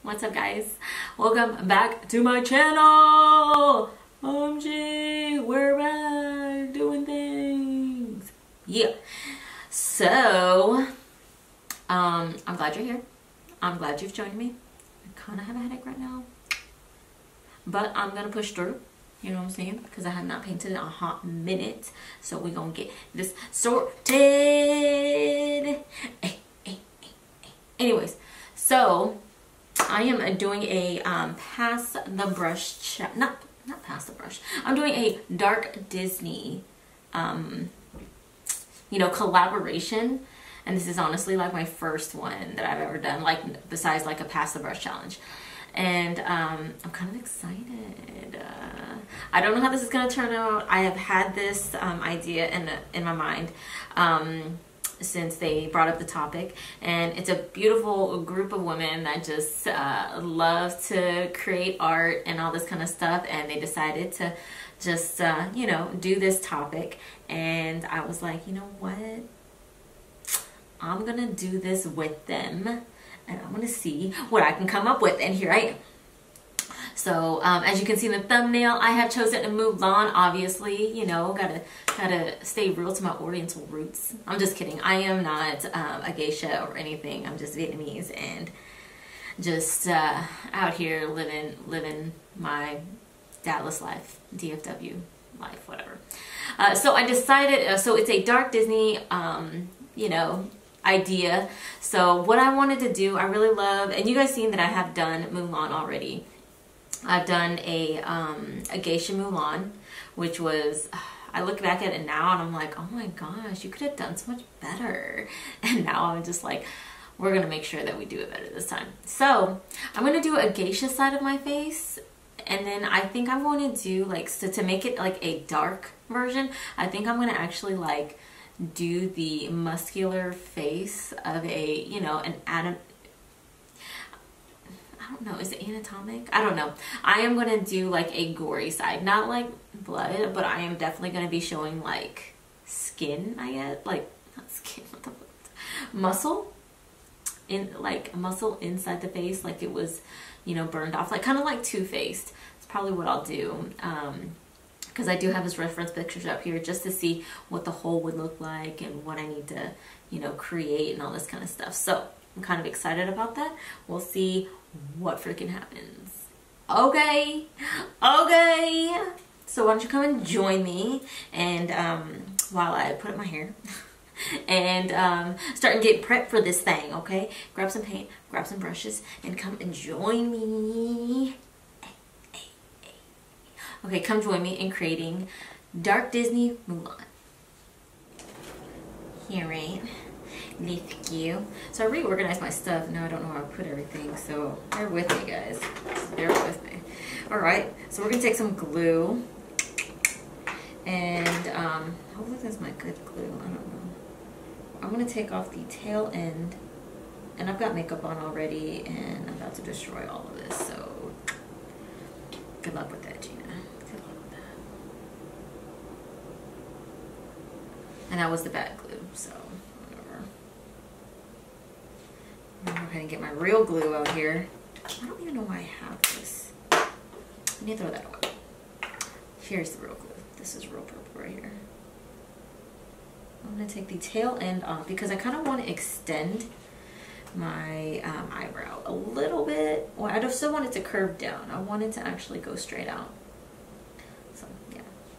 What's up, guys? Welcome back to my channel. OMG, we're back doing things. Yeah. So, I'm glad you're here. I'm glad you've joined me. I kind of have a headache right now, but I'm gonna push through. You know what I'm saying? Because I have not painted in a hot minute. So we're gonna get this sorted. Anyways, so I am doing a pass the brush not pass the brush. I'm doing a dark Disney collaboration, and this is honestly like my first one that I've ever done, like besides like a pass the brush challenge. And I'm kind of excited. I don't know how this is gonna turn out. I have had this idea in my mind since they brought up the topic, and it's a beautiful group of women that just love to create art and all this kind of stuff, and they decided to just do this topic. And I was like, you know what, I'm gonna do this with them and I'm gonna see what I can come up with, and here I am. So as you can see in the thumbnail, I have chosen Mulan. Obviously, you know, gotta stay real to my Oriental roots. I'm just kidding. I am not a geisha or anything. I'm just Vietnamese and just out here living my dadless life, DFW life, whatever. So I decided. So it's a dark Disney, idea. So what I wanted to do, I really love, and you guys seen that I have done Mulan already. I've done a geisha Mulan, which was, I look back at it now and I'm like, oh my gosh, you could have done so much better. And now I'm just like, we're going to make sure that we do it better this time. So I'm going to do a geisha side of my face. And then I think I'm going to do like, so to make it like a dark version, I think I'm going to actually like do the muscular face of a, I don't know, is it anatomic? I don't know. I am going to do like a gory side, not like blood, but I am definitely going to be showing like skin, I guess, like not skin, what the fuck? Muscle muscle inside the face, like it was, burned off, like kind of like Two-Faced. It's probably what I'll do. Because I do have his reference pictures up here just to see what the whole would look like and what I need to, create and all this kind of stuff. So I'm kind of excited about that. We'll see what freaking happens. Okay. So why don't you come and join me, and while I put up my hair and start and get prepped for this thing, okay? Grab some paint, grab some brushes, and come and join me. Okay, come join me in creating Dark Disney Mulan. Here, right? Thank you. So I reorganized my stuff. Now I don't know where I put everything, so bear with me, guys. Just bear with me. Alright, so we're going to take some glue. And hopefully that's my good glue. I don't know. I'm going to take off the tail end. And I've got makeup on already, and I'm about to destroy all of this, so good luck with that, Gina. Good luck with that. And that was the bad glue, so whatever. I'm going to go ahead and get my real glue out here. I don't even know why I have this. I need to throw that away. Here's the real glue. This is real purple right here. I'm going to take the tail end off because I kind of want to extend my eyebrow a little bit. Well, I still want it to curve down. I want it to actually go straight out. So, yeah.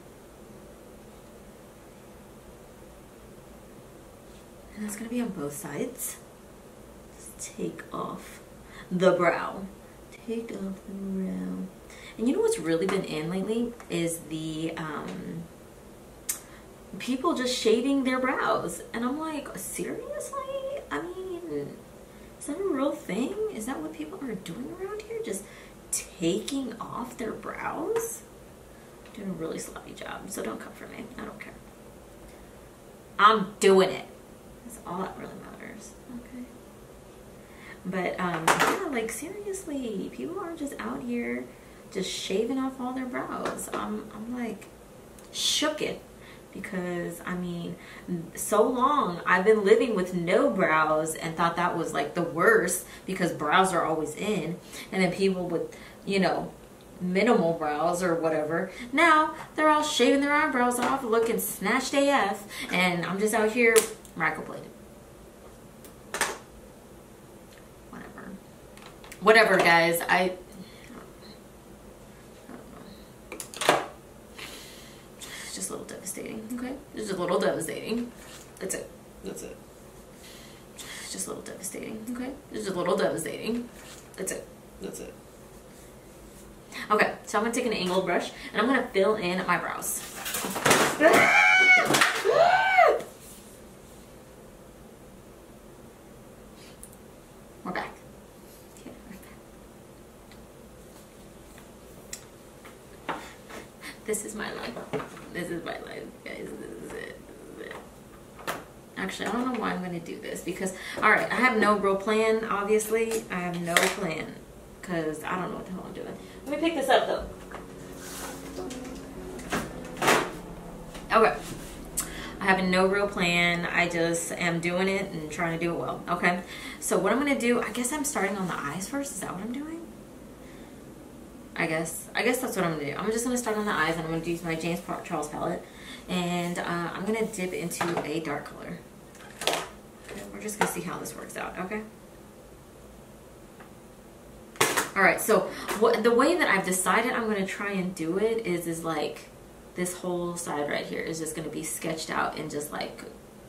And that's going to be on both sides. Just take off the brow. Take off the brow. And you know what's really been in lately is the people just shaving their brows. And I'm like, seriously? I mean, is that a real thing? Is that what people are doing around here? Just taking off their brows? Doing a really sloppy job, so don't come for me. I don't care. I'm doing it. That's all that really matters. Okay. But yeah, like seriously, people are just out here just shaving off all their brows. I'm like shooketh because I mean, so long I've been living with no brows and thought that was like the worst because brows are always in, and then people with, you know, minimal brows or whatever, now they're all shaving their eyebrows off looking snatched AF, and I'm just out here microblading. Whatever guys, I don't know. It's just a little devastating, okay? It's just a little devastating. That's it. That's it. It's just a little devastating, okay? It's just a little devastating. That's it. That's it. Okay, so I'm gonna take an angled brush and I'm gonna fill in my brows. We're back. This is my life. This is my life, guys. This is it. This is it. Actually, I don't know why I'm going to do this because, alright, I have no real plan, obviously. I have no plan because I don't know what the hell I'm doing. Let me pick this up, though. Okay. I have no real plan. I just am doing it and trying to do it well. Okay. So what I'm going to do, I guess I'm starting on the eyes first. Is that what I'm doing? I guess that's what I'm gonna do. I'm just gonna start on the eyes, and I'm gonna use my James Charles palette, and I'm gonna dip into a dark color. Okay, we're just gonna see how this works out. Okay. All right. So the way that I've decided I'm gonna try and do it is like this whole side right here is just gonna be sketched out in just like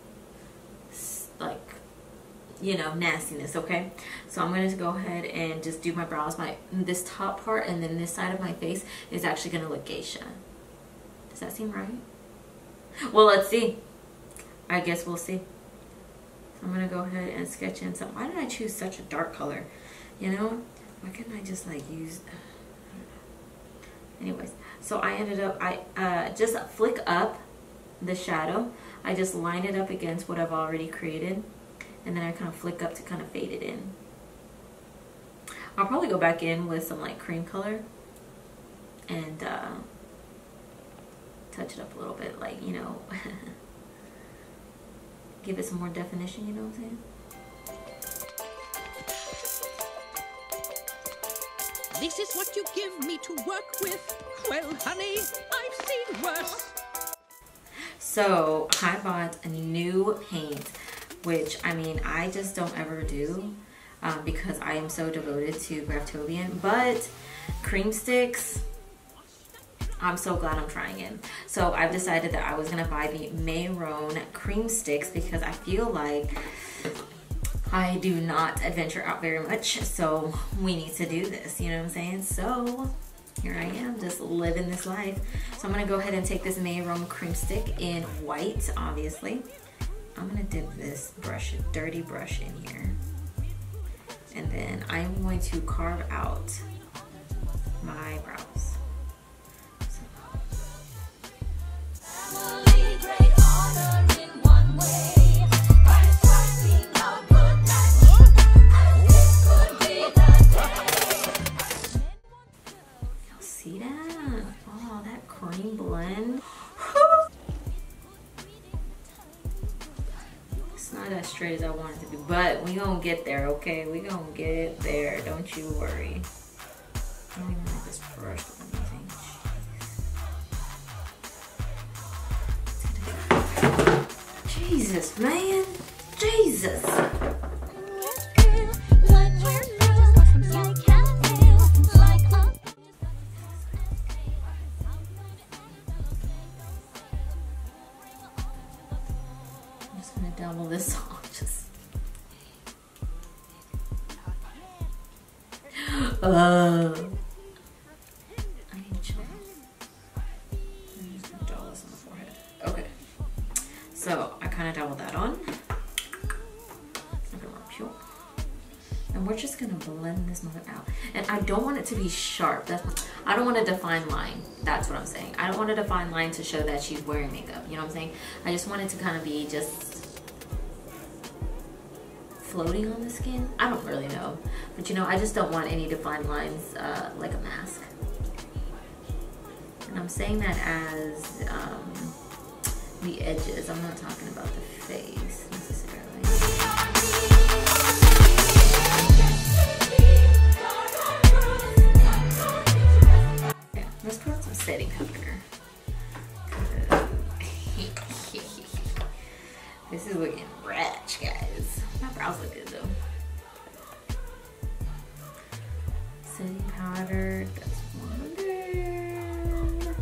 you know, nastiness. Okay, so I'm going to go ahead and just do my brows. This top part and then this side of my face is actually going to look geisha. Does that seem right? Well, let's see. I guess we'll see. So I'm going to go ahead and sketch in some. Why did I choose such a dark color? You know, why couldn't I just like use, anyways, so I ended up, I just flick up the shadow. I just line it up against what I've already created. And then I kind of flick up to kind of fade it in. I'll probably go back in with some like cream color and touch it up a little bit, like, you know, give it some more definition, you know what I'm saying? This is what you give me to work with. Well, honey, I've seen worse. So I bought a new paint, which, I mean, I just don't ever do because I am so devoted to Graftobian. But cream sticks, I'm so glad I'm trying it. So I've decided that I was going to buy the Mayron cream sticks because I feel like I do not adventure out very much. So we need to do this, you know what I'm saying? So here I am, just living this life. So I'm going to go ahead and take this Mayron cream stick in white, obviously. I'm gonna dip this brush, dirty brush in here. And then I'm going to carve out my brows. Y'all see that? Oh, that cream blend. Not as straight as I want it to be, but we gonna get there, okay? We gonna get there, don't you worry. I don't even like this brush with anything. Jesus, man. Jesus. Double this off, just I need chill. I'm just gonna double this on the forehead. Okay, so I kind of doubled that on. And we're just gonna blend this mother out. And I don't want it to be sharp. I don't want a defined line. That's what I'm saying. I don't want a defined line to show that she's wearing makeup. You know what I'm saying? I just want it to kind of be just floating on the skin. I don't really know, but you know, I just don't want any defined lines like a mask. And I'm saying that as the edges. I'm not talking about the face necessarily. Yeah, let's put on some setting powder. This is looking rich, guys. My brows look good though. Setting powder. That's wonder.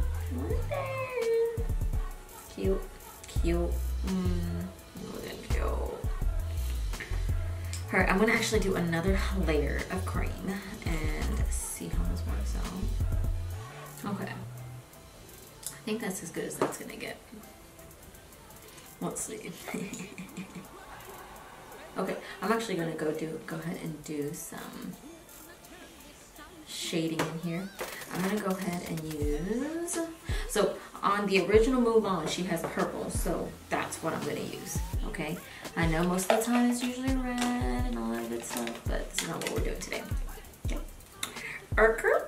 Cute. Cute. Looking cute. Alright, I'm gonna actually do another layer of cream and see how this works out. Okay. I think that's as good as that's gonna get. Let's see. Okay, I'm actually gonna go ahead and do some shading in here. I'm gonna go ahead and use, so on the original Mulan, she has purple, so that's what I'm gonna use, okay? I know most of the time it's usually red and all that good stuff, but this is not what we're doing today. Okay. Urker.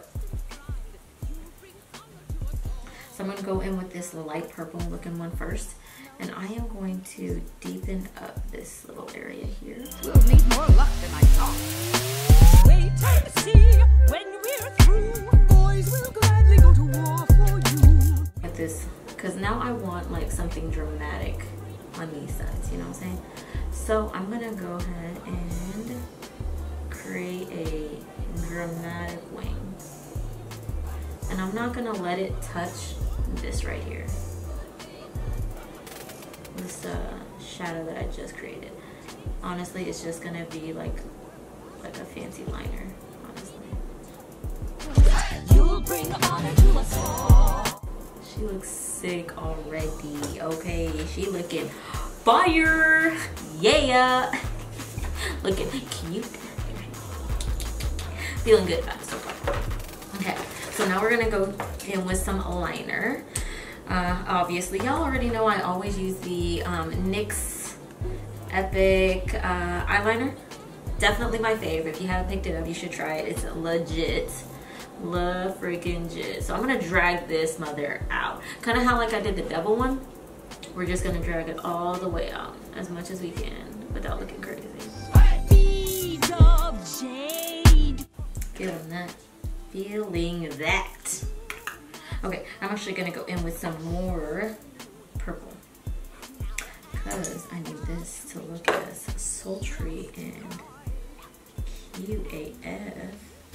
So I'm gonna go in with this light purple looking one first. And I am going to deepen up this little area here. We'll need more luck than I thought. Wait and see when we're through. Boys will gladly go to war for you. With this, because now I want like something dramatic on these sides, you know what I'm saying? So I'm gonna go ahead and create a dramatic wing. And I'm not gonna let it touch this right here. This shadow that I just created. Honestly, it's just gonna be like a fancy liner, honestly. You'll bring honor to us all. She looks sick already, okay? She looking fire, yeah. Looking cute. Feeling good about it so far. Okay, so now we're gonna go in with some liner. Obviously, y'all already know I always use the NYX Epic eyeliner. Definitely my favorite. If you haven't picked it up, you should try it. It's legit. Love freaking jit. So I'm gonna drag this mother out. Kind of how like I did the double one. We're just gonna drag it all the way out as much as we can without looking crazy. Beads of jade. Feeling that. Feeling that. Okay, I'm actually gonna go in with some more purple because I need this to look as sultry and cute AF.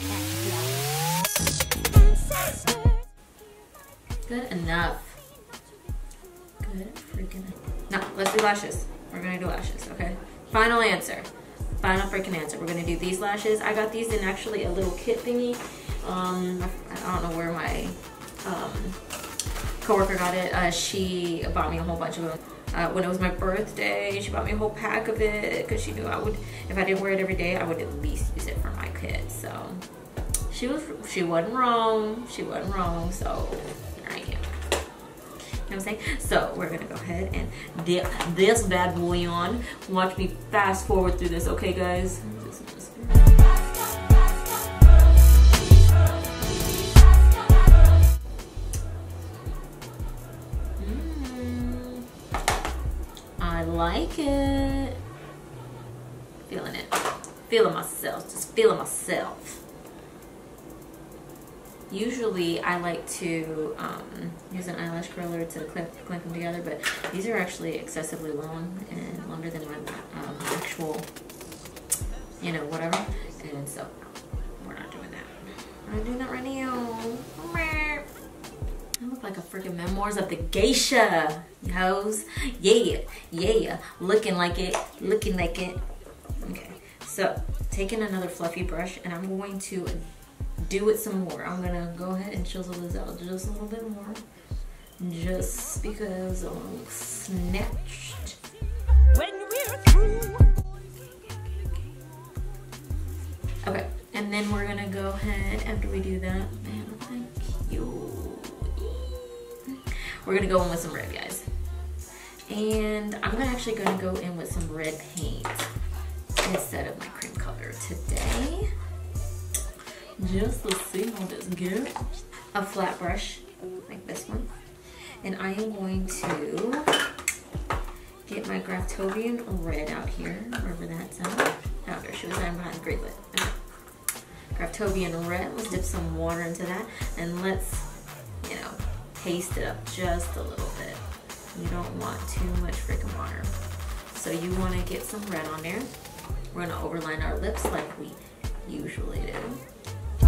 Good enough. Good freaking enough. Now, let's do lashes. We're gonna do lashes, okay? Final answer. Final freaking answer. We're gonna do these lashes. I got these in actually a little kit thingy. I don't know where my coworker got it. She bought me a whole bunch of them when it was my birthday. She bought me a whole pack of it because she knew I would, if I didn't wear it every day, I would at least use it for my kit. So she wasn't wrong. She wasn't wrong. So here I am. You know what I'm saying? So we're gonna go ahead and dip this bad boy on. Watch me fast forward through this, okay, guys? I like it. Feeling it. Feeling myself. Just feeling myself. Usually I like to use an eyelash curler to clip them together, but these are actually excessively long and longer than my actual, you know, whatever. And so we're not doing that. We're not doing that right now. I look like a freaking Memoirs of the Geisha, hoes. Yeah, yeah, looking like it, looking like it. Okay, so taking another fluffy brush, and I'm going to do it some more. I'm gonna go ahead and chisel this out just a little bit more, just because I'm snatched. When we're through. Okay, and then we're gonna go ahead after we do that. Man, thank you. We're gonna go in with some red, guys. And I'm actually gonna go in with some red paint instead of my cream color today. Just to see how this goes. A flat brush, like this one. And I am going to get my Graftobian red out here, wherever that's at. Oh, there she was hiding behind the grid lid. Okay. Graftobian red, let's dip some water into that, and let's, you know, paste it up just a little bit. You don't want too much freaking water. So you want to get some red on there. We're going to overline our lips like we usually do.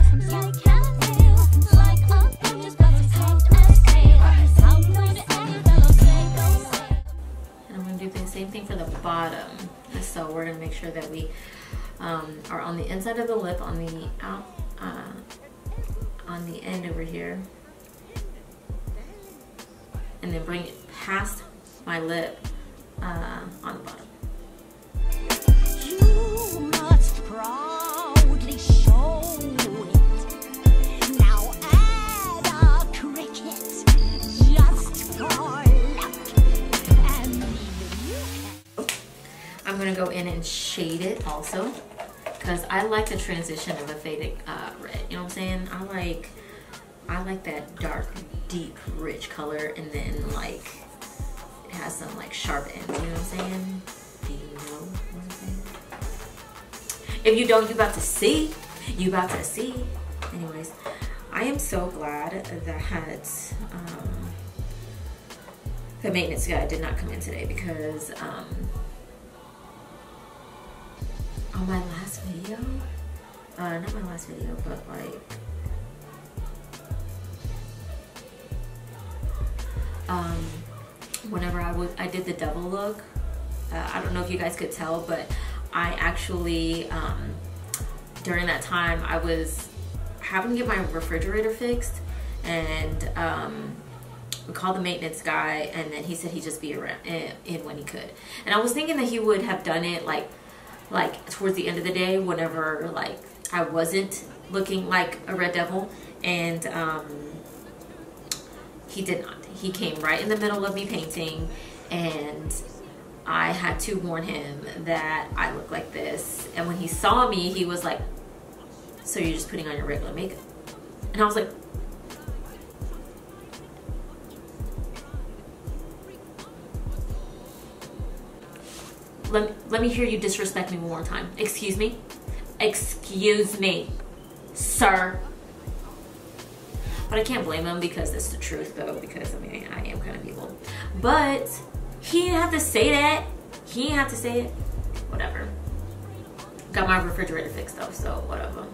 And I'm going to do the same thing for the bottom. So we're going to make sure that we are on the inside of the lip, on the end over here, and then bring it past my lip on the bottom. You must proudly show it. Now add a cricket just for luck. And you I'm gonna go in and shade it also, because I like the transition of a faded red. You know what I'm saying? I like that dark, deep, rich color, and then like it has some like sharp ends. You know what I'm saying? Do you know what I'm saying? If you don't, you about to see. You about to see. Anyways, I am so glad that the maintenance guy did not come in today, because on my last video, not my last video, but like whenever I did the double look, I don't know if you guys could tell, but I actually during that time I was having to get my refrigerator fixed, and we called the maintenance guy, and then he said he'd just be around in when he could. And I was thinking that he would have done it like towards the end of the day, whenever like I wasn't looking like a red devil, and he did not. He came right in the middle of me painting, and I had to warn him that I look like this. And when he saw me, he was like, "So you're just putting on your regular makeup?" And I was like, let me hear you disrespect me one more time. Excuse me? Excuse me, sir. But I can't blame him, because it's the truth though, because I mean, I am kind of evil. But he didn't have to say that. He didn't have to say it. Whatever. Got my refrigerator fixed though, so whatever.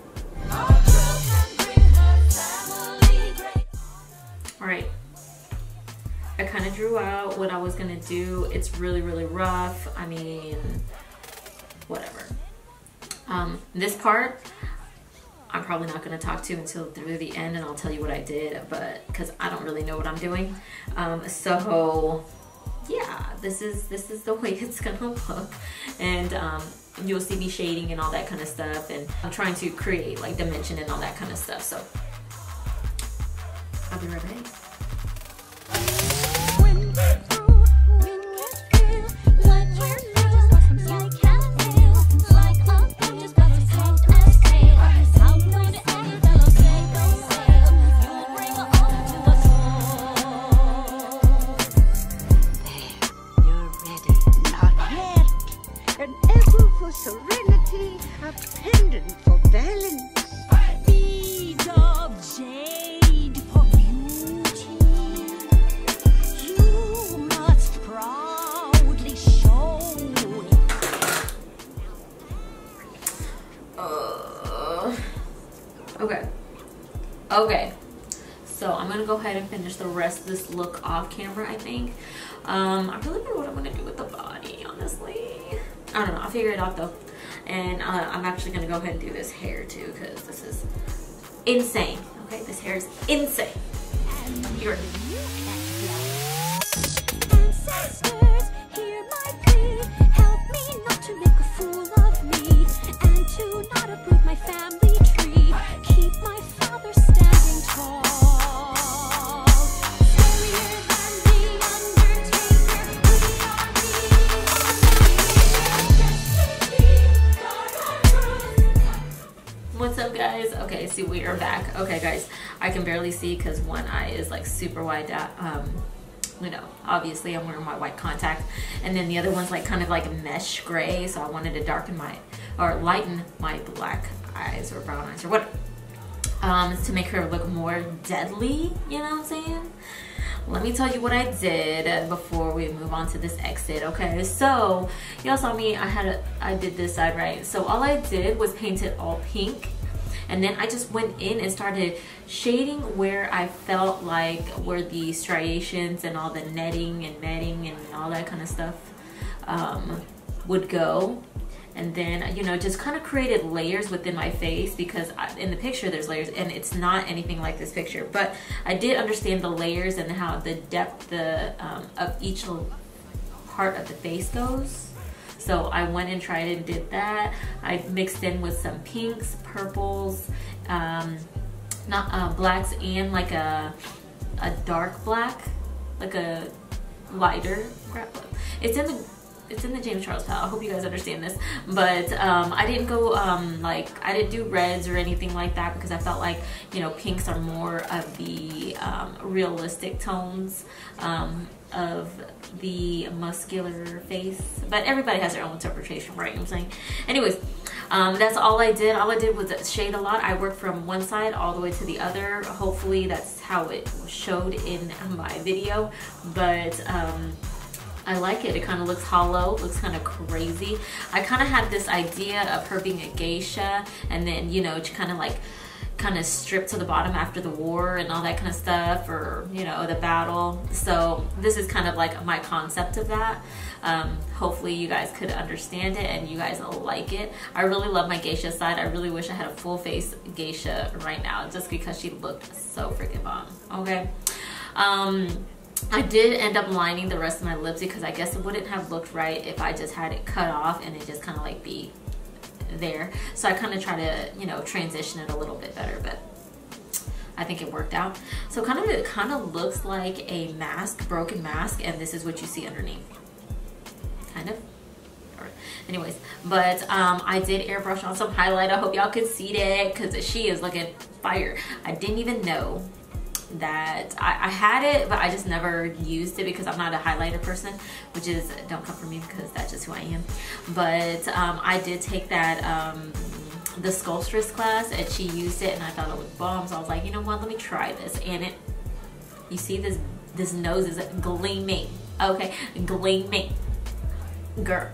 Alright. I kind of drew out what I was gonna do. It's really, really rough. I mean, whatever. This part, I'm probably not gonna talk to until through the end, and I'll tell you what I did, but because I don't really know what I'm doing. So yeah, this is the way it's gonna look, and you'll see me shading and all that kind of stuff, and I'm trying to create like dimension and all that kind of stuff. So I'll be right back. Serenity, a pendant for balance. Beads of jade for beauty. You must proudly show it. Okay. So I'm gonna go ahead and finish the rest of this look off camera, I think. I really don't know what I'm gonna do with the body, honestly. I don't know, I'll figure it out though. And I'm actually gonna go ahead and do this hair too, because this is insane. Okay, this hair is insane. You're Ancestors, hear my plea. Help me not to make a fool of me, and to not uproot my family tree. Keep my father standing tall. Scarier than the Undertaker, we are the Once what's up, guys? Okay, see, we are back. Okay, guys, I can barely see because one eye is like super wide out. You know, obviously I'm wearing my white contact, and then the other one's like kind of like a mesh gray, so I wanted to darken my, or lighten my black eyes or brown eyes or what, to make her look more deadly, you know what I'm saying? Let me tell you what I did before we move on to this exit. Okay, so y'all saw me, I did this side, right? So all I did was paint it all pink, and then I just went in and started shading where I felt like where the striations and all the netting and all that kind of stuff would go. And then, you know, just kind of created layers within my face, because in the picture there's layers and it's not anything like this picture, but I did understand the layers and how the depth of each part of the face goes. So I went and tried and did that. I mixed in with some pinks, purples, not blacks, and like a dark black, like a lighter. It's in the James Charles palette. I hope you guys understand this. But I didn't go like, I didn't do reds or anything like that, because I felt like, you know, pinks are more of the realistic tones of the muscular face. But everybody has their own interpretation, right? You know what I'm saying? Anyways, that's all I did. All I did was shade a lot. I worked from one side all the way to the other. Hopefully that's how it showed in my video. But I like it. It kind of looks hollow, looks kind of crazy. I kind of had this idea of her being a geisha, and then, you know, kind of stripped to the bottom after the war and all that kind of stuff, or, you know, the battle. So this is kind of like my concept of that. Hopefully you guys could understand it and you guys will like it. I really love my geisha side. I really wish I had a full face geisha right now, just because she looked so freaking bomb. Okay. I did end up lining the rest of my lips, because I guess it wouldn't have looked right if I just had it cut off and it just kind of like be there. So I kind of try to, you know, transition it a little bit better, but I think it worked out. So it kind of looks like a mask, broken mask, and this is what you see underneath. Kind of. Anyways, but I did airbrush on some highlight. I hope y'all could see that, because she is looking fire. I didn't even know that I had it, but I just never used it because I'm not a highlighter person, which is, don't come for me, because that's just who I am. But I did take that the sculptress class, and she used it and I thought it was bomb, so I was like, you know what, let me try this. And it, you see this nose is gleaming. Okay, gleaming, girl.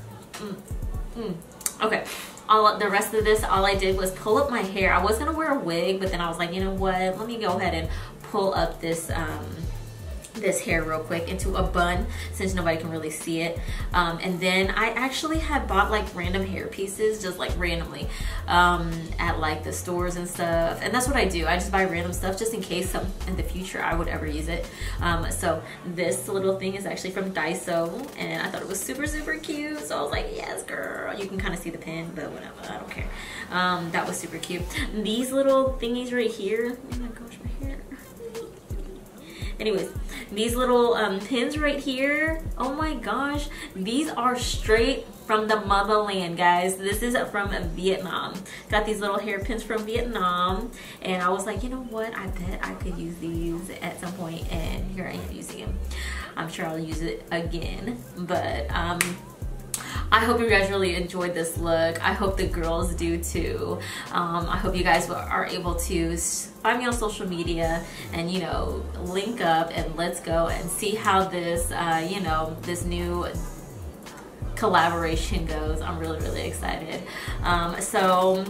Okay, the rest of this, all I did was pull up my hair. I was gonna wear a wig, but then I was like, you know what, let me go ahead and pull up this this hair real quick into a bun, since nobody can really see it. And then I actually had bought like random hair pieces, just like randomly, at like the stores and stuff. And that's what I do. I just buy random stuff just in case in the future I would ever use it. So this little thing is actually from Daiso, and I thought it was super, super cute. So I was like, yes, girl. You can kind of see the pin, but whatever, I don't care. That was super cute. These little thingies right here, oh my gosh, my hair. Anyways, these little pins right here, oh my gosh, these are straight from the motherland, guys. This is from Vietnam. Got these little hairpins from Vietnam, and I was like, you know what, I bet I could use these at some point, and here I am using them. I'm sure I'll use it again, but I hope you guys really enjoyed this look. I hope the girls do too. I hope you guys are able to find me on social media and, you know, link up and let's go and see how this, you know, this new collaboration goes. I'm really, really excited. So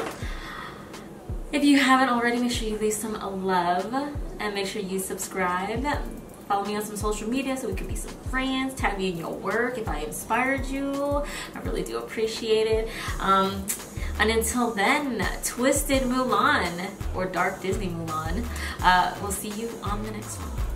if you haven't already, make sure you leave some love and make sure you subscribe. Follow me on some social media so we can be some friends. Tag me in your work if I inspired you. I really do appreciate it. And until then, Twisted Mulan, or Dark Disney Mulan. We'll see you on the next one.